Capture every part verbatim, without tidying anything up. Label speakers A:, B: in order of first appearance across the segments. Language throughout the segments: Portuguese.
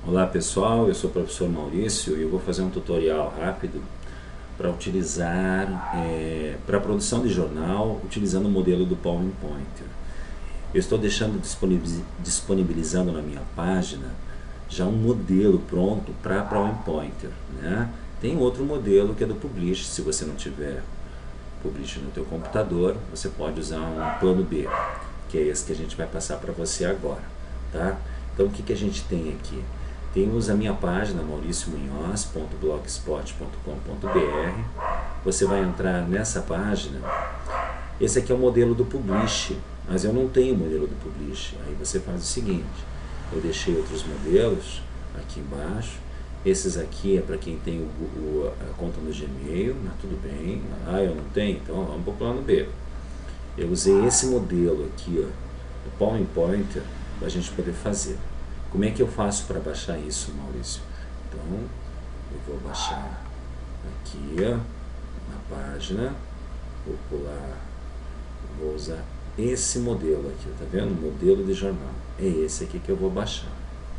A: Olá pessoal, eu sou o professor Maurício e eu vou fazer um tutorial rápido para utilizar, é, para a produção de jornal, utilizando o modelo do PowerPoint. Eu estou deixando disponibilizando na minha página já um modelo pronto para PowerPoint, né? Tem outro modelo que é do Publish. Se você não tiver Publish no teu computador, você pode usar um plano B, que é esse que a gente vai passar para você agora, tá? Então o que, que a gente tem aqui? Temos a minha página mauricio munhoz ponto blogspot ponto com ponto br. Você vai entrar nessa página. Esse aqui é o modelo do Publish, mas eu não tenho o modelo do Publish. Aí você faz o seguinte: eu deixei outros modelos aqui embaixo. Esses aqui é para quem tem o, o, a conta no Gmail, mas tudo bem. Ah, eu não tenho, então vamos para o plano B. Eu usei esse modelo aqui, ó, o PowerPoint, para a gente poder fazer. Como é que eu faço para baixar isso, Maurício? Então, eu vou baixar aqui, ó, na página, vou pular, vou usar esse modelo aqui, tá vendo? Modelo de jornal. É esse aqui que eu vou baixar.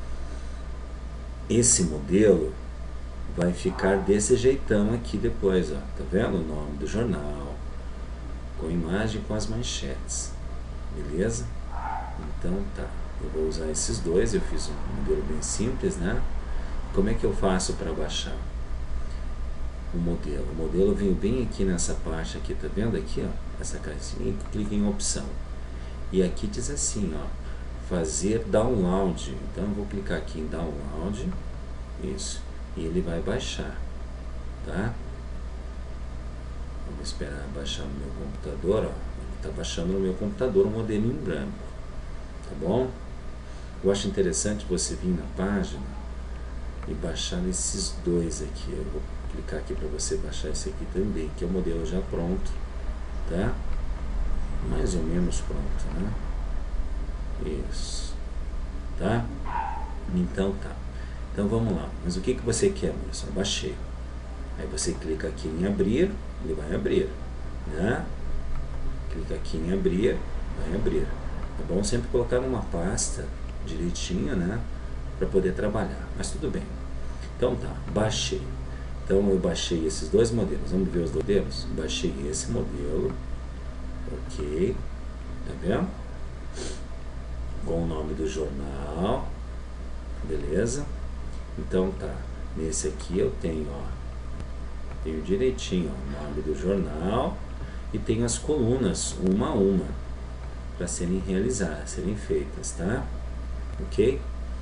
A: Esse modelo vai ficar desse jeitão aqui depois, ó, tá vendo? O nome do jornal, com imagem, com as manchetes, beleza? Então tá, eu vou usar esses dois. Eu fiz um modelo bem simples, né? Como é que eu faço para baixar o modelo? O modelo vem bem aqui nessa parte aqui, tá vendo aqui, ó, essa caixinha, clica em opção, e aqui diz assim, ó, fazer download. Então eu vou clicar aqui em download, isso, e ele vai baixar, tá? Vamos esperar baixar no meu computador, ó. Ele está baixando no meu computador o modelo em branco, tá bom? Eu acho interessante você vir na página e baixar esses dois aqui. Eu vou clicar aqui para você baixar esse aqui também, que é o modelo já pronto, tá? Mais ou menos pronto, né? Isso, tá? Então tá. Então vamos lá. Mas o que que você quer, Maurício? Eu baixei. Aí você clica aqui em abrir, ele vai abrir, né? Clica aqui em abrir, vai abrir. É bom sempre colocar numa pasta direitinho, né? Para poder trabalhar. Mas tudo bem. Então tá, baixei. Então eu baixei esses dois modelos. Vamos ver os modelos? Baixei esse modelo. Ok. Tá vendo? Com o nome do jornal, beleza? Então tá, nesse aqui eu tenho, ó, tenho direitinho, ó, o nome do jornal e tenho as colunas uma a uma para serem realizadas, serem feitas, tá? Ok?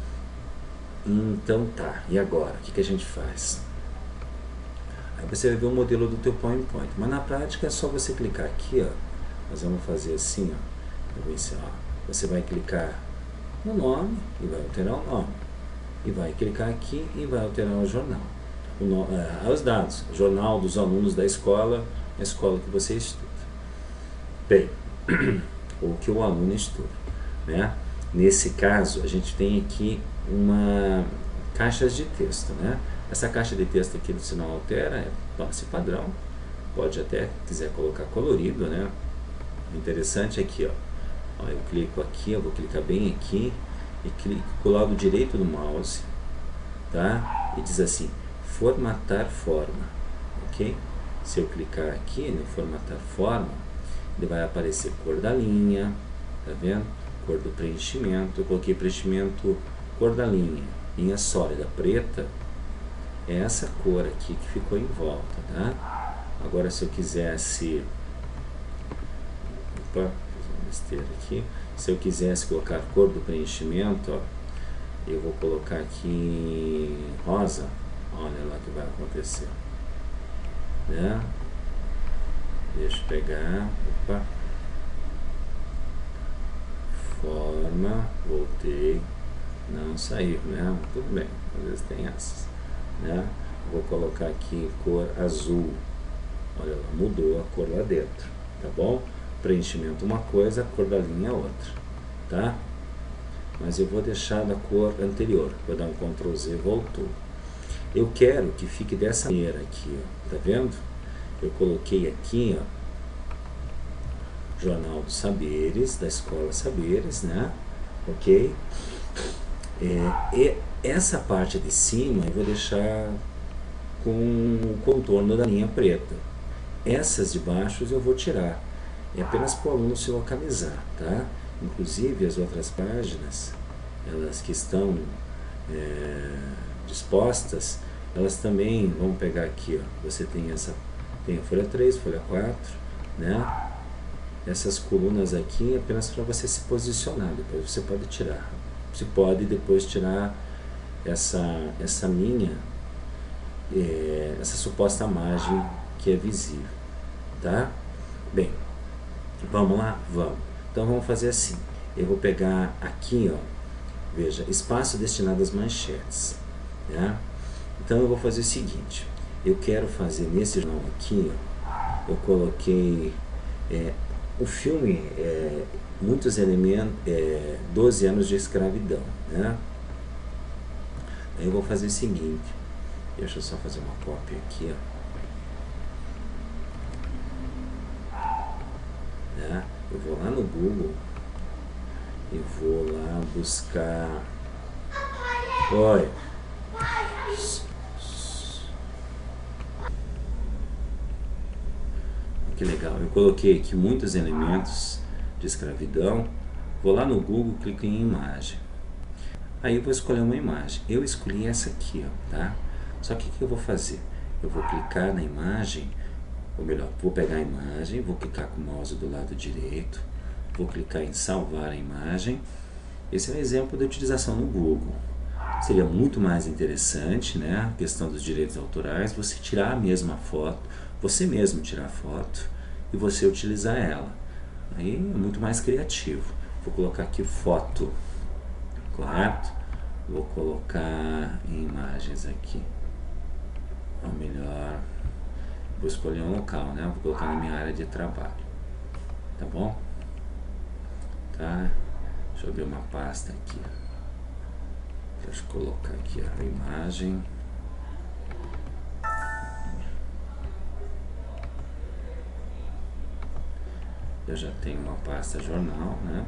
A: Então tá, e agora, o que que a gente faz? Aí você vai ver o modelo do teu PowerPoint, mas na prática é só você clicar aqui, ó. Nós vamos fazer assim, ó, eu vou ensinar, ó. Você vai clicar no nome e vai alterar o nome. E vai clicar aqui e vai alterar o jornal. O no, é, os dados. Jornal dos alunos da escola, a escola que você estuda. Bem, ou que o aluno estuda, né? Nesse caso, a gente tem aqui uma caixas de texto, né? Essa caixa de texto aqui, se não altera, é passe padrão. Pode até, quiser colocar colorido, né? O interessante é aqui, ó. Ó, eu clico aqui, eu vou clicar bem aqui e clico com o lado direito do mouse, tá? E diz assim, formatar forma, ok? Se eu clicar aqui no formatar forma, ele vai aparecer cor da linha, tá vendo? Cor do preenchimento. Eu coloquei preenchimento cor da linha, linha sólida preta, é essa cor aqui que ficou em volta, tá? Agora se eu quisesse, opa, besteira aqui. Se eu quisesse colocar a cor do preenchimento, ó, eu vou colocar aqui em rosa. Olha lá o que vai acontecer, né? Deixa eu pegar, opa, forma, voltei, não saiu, né? Tudo bem, às vezes tem essas, né? Vou colocar aqui cor azul. Olha lá, mudou a cor lá dentro, tá bom? Preenchimento uma coisa, a cor da linha é outra, tá? Mas eu vou deixar da cor anterior, vou dar um control Z, voltou. Eu quero que fique dessa maneira aqui, ó, tá vendo? Eu coloquei aqui, ó, Jornal dos Saberes, da Escola Saberes, né? Ok? É, e essa parte de cima eu vou deixar com o contorno da linha preta. Essas de baixo eu vou tirar. É apenas para o aluno se localizar, tá? Inclusive as outras páginas, elas que estão é, dispostas, elas também, vamos pegar aqui, ó, você tem essa, tem a folha três, folha quatro, né? Essas colunas aqui é apenas para você se posicionar, depois você pode tirar. Você pode depois tirar essa, essa linha, é, essa suposta margem que é visível, tá? Bem, vamos lá? Vamos. Então vamos fazer assim, eu vou pegar aqui, ó, veja, espaço destinado às manchetes, né? Então eu vou fazer o seguinte, eu quero fazer nesse jornal aqui, ó, eu coloquei é, o filme, é, muitos elementos, é, doze anos de escravidão, né? Aí eu vou fazer o seguinte, deixa eu só fazer uma cópia aqui, ó. Né? Eu vou lá no Google e vou lá buscar. Oi. Que legal, eu coloquei aqui muitos elementos de escravidão. Vou lá no Google, clico em imagem. Aí eu vou escolher uma imagem. Eu escolhi essa aqui, ó, tá? Só que o que eu vou fazer? Eu vou clicar na imagem, ou melhor, vou pegar a imagem, vou clicar com o mouse do lado direito, vou clicar em salvar a imagem. Esse é um exemplo de utilização no Google. Seria muito mais interessante, né, a questão dos direitos autorais, você tirar a mesma foto, você mesmo tirar a foto e você utilizar ela. Aí é muito mais criativo. Vou colocar aqui foto, correto? Vou colocar em imagens aqui. Ou melhor, vou escolher um local, né? Vou colocar na minha área de trabalho. Tá bom? Tá? Deixa eu ver uma pasta aqui. Deixa eu colocar aqui a imagem. Eu já tenho uma pasta jornal, né?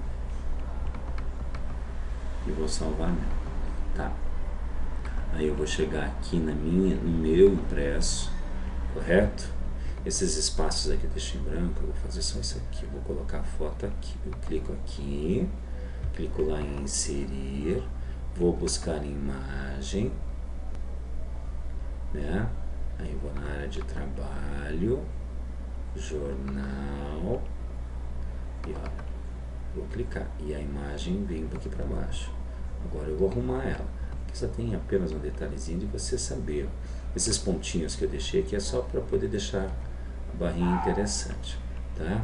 A: E vou salvar nela, tá? Aí eu vou chegar aqui na minha, no meu impresso, correto? Esses espaços aqui eu deixo em branco, eu vou fazer só isso aqui. Eu vou colocar a foto aqui. Eu clico aqui, clico lá em inserir, vou buscar imagem, né? Aí eu vou na área de trabalho, jornal, e olha, vou clicar e a imagem vem aqui para baixo. Agora eu vou arrumar ela, aqui só tem apenas um detalhezinho de você saber. Esses pontinhos que eu deixei aqui é só para poder deixar a barrinha interessante, tá?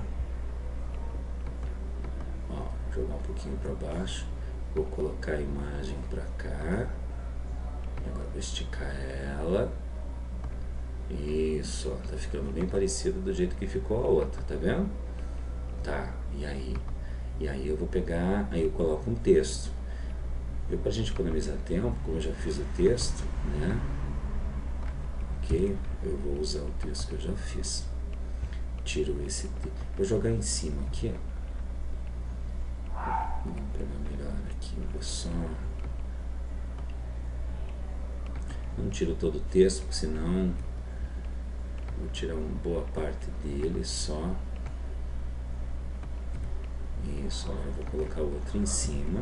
A: Ó, vou jogar um pouquinho para baixo, vou colocar a imagem para cá, agora vou esticar ela. Isso, ó, tá ficando bem parecido do jeito que ficou a outra, tá vendo? Tá, e aí? E aí eu vou pegar, aí eu coloco um texto. Eu, pra gente economizar tempo, como eu já fiz o texto, né? Ok, eu vou usar o texto que eu já fiz. Tiro esse texto, vou jogar em cima aqui, ó. Vamos pegar melhor aqui, eu vou só... Não tiro todo o texto, porque senão vou tirar uma boa parte dele só. Isso, agora eu vou colocar o outro em cima.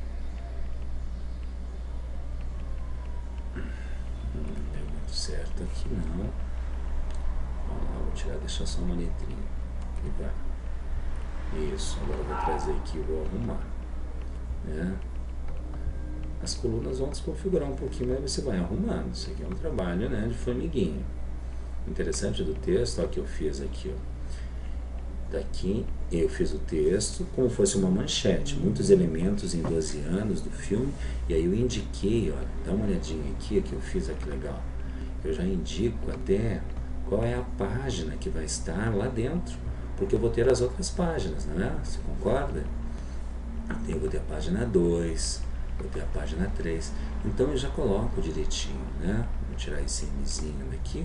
A: Não deu muito certo aqui não. Vamos lá, vou tirar, deixar só uma letrinha. E vai. Isso, agora eu vou trazer aqui e vou arrumar, né? As colunas vão desconfigurar um pouquinho, mas você vai arrumando. Isso aqui é um trabalho, né, de formiguinha. Interessante do texto, ó, que eu fiz aqui, ó. Daqui eu fiz o texto como fosse uma manchete, muitos elementos em doze anos do filme, e aí eu indiquei, ó, dá uma olhadinha aqui, que eu fiz, aqui legal. Eu já indico até qual é a página que vai estar lá dentro, porque eu vou ter as outras páginas, né? Você concorda? Eu vou ter a página dois, vou ter a página três, então eu já coloco direitinho, né? Vou tirar esse Mzinho daqui.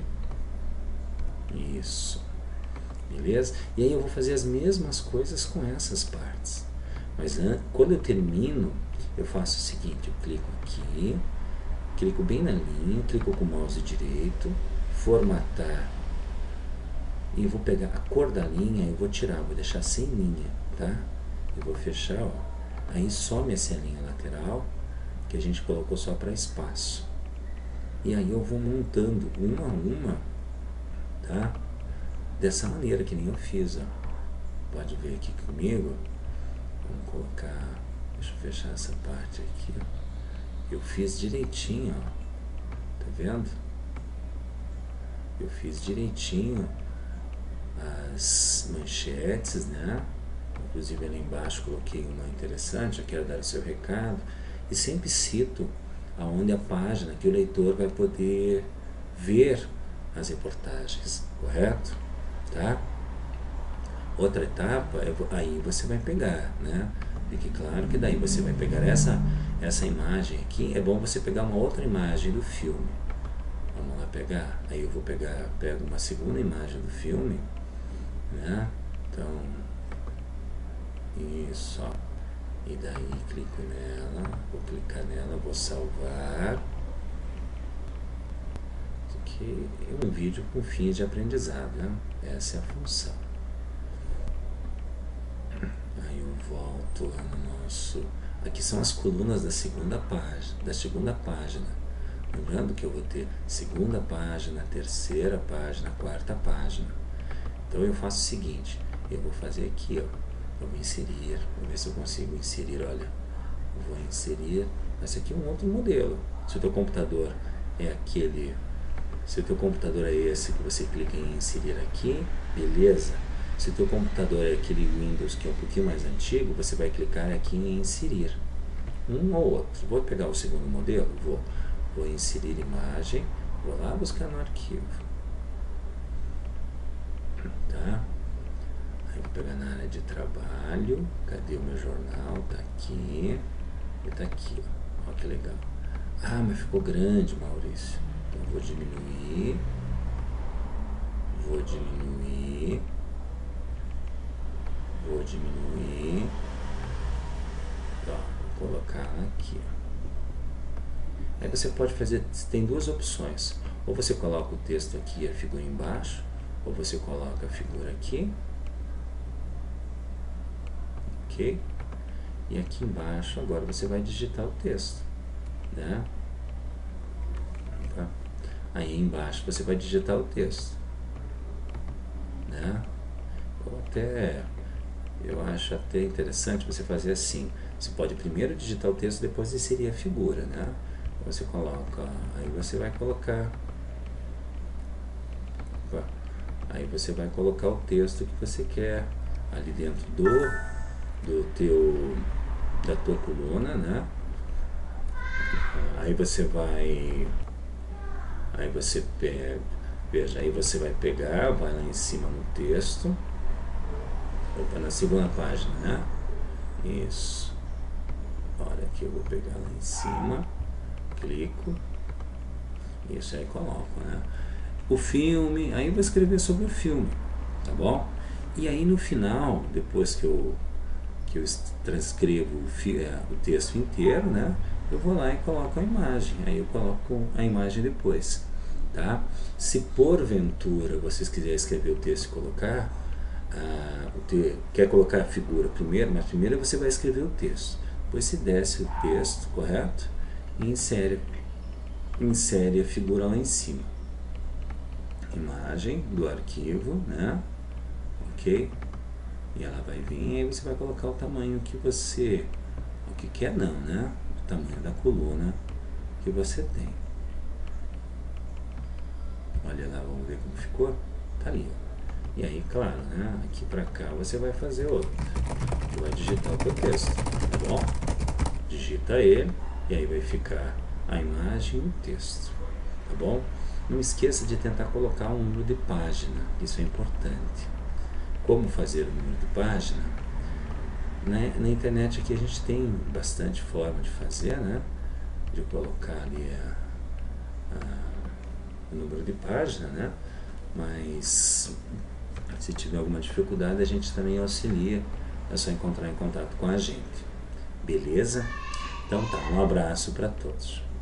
A: Isso. Beleza? E aí eu vou fazer as mesmas coisas com essas partes. Mas quando eu termino, eu faço o seguinte, eu clico aqui, clico bem na linha, clico com o mouse direito, formatar, e vou pegar a cor da linha e vou tirar, vou deixar sem linha, tá? Eu vou fechar, ó. Aí some essa linha lateral que a gente colocou só para espaço. E aí eu vou montando uma a uma, tá? Dessa maneira que nem eu fiz, ó. Pode ver aqui comigo. Vamos colocar, deixa eu fechar essa parte aqui, ó. Eu fiz direitinho, ó. Tá vendo? Eu fiz direitinho as manchetes, né? Inclusive ali embaixo coloquei uma interessante, eu quero dar o seu recado, e sempre cito aonde a página que o leitor vai poder ver as reportagens, correto? Tá? Outra etapa, é, aí você vai pegar, né? Fique claro que daí você vai pegar essa, essa imagem aqui, é bom você pegar uma outra imagem do filme. Vamos lá pegar, aí eu vou pegar, pego uma segunda imagem do filme, né? Então, isso, ó. E daí clico nela, vou clicar nela, vou salvar. Isso aqui é um vídeo com fins de aprendizado, né? Essa é a função. Aí eu volto lá no nosso... Aqui são as colunas da segunda página, da segunda página. Lembrando que eu vou ter segunda página, terceira página, quarta página. Então eu faço o seguinte, eu vou fazer aqui, ó. Eu vou inserir, vou ver se eu consigo inserir, olha. Eu vou inserir, esse aqui é um outro modelo. Se o teu computador é aquele, se o teu computador é esse que você clica em inserir aqui, beleza. Se o teu computador é aquele Windows que é um pouquinho mais antigo, você vai clicar aqui em inserir. Um ou outro. Vou pegar o segundo modelo, vou, vou inserir imagem, vou lá buscar no arquivo. Tá? Aí vou pegar na área de trabalho, cadê o meu jornal? Tá aqui, e tá aqui, ó. Ó que legal. Ah, mas ficou grande, Maurício. Então eu vou diminuir, vou diminuir, vou diminuir, ó, vou colocar aqui, ó. Aí você pode fazer, tem duas opções, ou você coloca o texto aqui e a figura embaixo, ou você coloca a figura aqui, ok? E aqui embaixo agora você vai digitar o texto, né? Tá? Aí embaixo você vai digitar o texto, né? Ou até, eu acho até interessante você fazer assim, você pode primeiro digitar o texto, depois inserir a figura, né? Você coloca, aí você vai colocar, aí você vai colocar o texto que você quer ali dentro do, do teu, da tua coluna, né? Aí você vai, aí você pega, veja, aí você vai pegar, vai lá em cima no texto, opa, na segunda página, né? Isso. Olha aqui, eu vou pegar lá em cima, clico, isso aí coloco, né? O filme, aí eu vou escrever sobre o filme, tá bom? E aí no final, depois que eu, que eu transcrevo o, fi, é, o texto inteiro, né? Eu vou lá e coloco a imagem, aí eu coloco a imagem depois, tá? Se porventura vocês quiserem escrever o texto e colocar, ah, o te, quer colocar a figura primeiro, mas primeiro você vai escrever o texto, depois se desce o texto, correto? E insere, insere a figura lá em cima. Imagem do arquivo, né? Ok? E ela vai vir e aí você vai colocar o tamanho que você, o que quer não, né? O tamanho da coluna que você tem. Olha lá, vamos ver como ficou. Tá ali, ó. E aí, claro, né? Aqui pra cá você vai fazer outro. Você vai digitar o teu texto, tá bom? Digita ele e aí vai ficar a imagem e o texto, tá bom? Não esqueça de tentar colocar um número de página, isso é importante. Como fazer o número de página? Na, na internet aqui a gente tem bastante forma de fazer, né? De colocar ali a, a, o número de página, né? Mas se tiver alguma dificuldade a gente também auxilia, é só encontrar em contato com a gente. Beleza? Então tá, um abraço para todos.